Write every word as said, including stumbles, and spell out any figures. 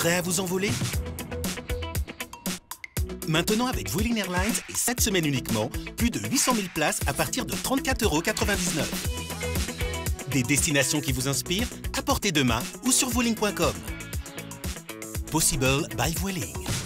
Prêt à vous envoler? Maintenant, avec Vueling Airlines, et cette semaine uniquement, plus de huit cent mille places à partir de trente-quatre euros quatre-vingt-dix-neuf. Des destinations qui vous inspirent, à portée de main ou sur vueling point com. Possible by Vueling.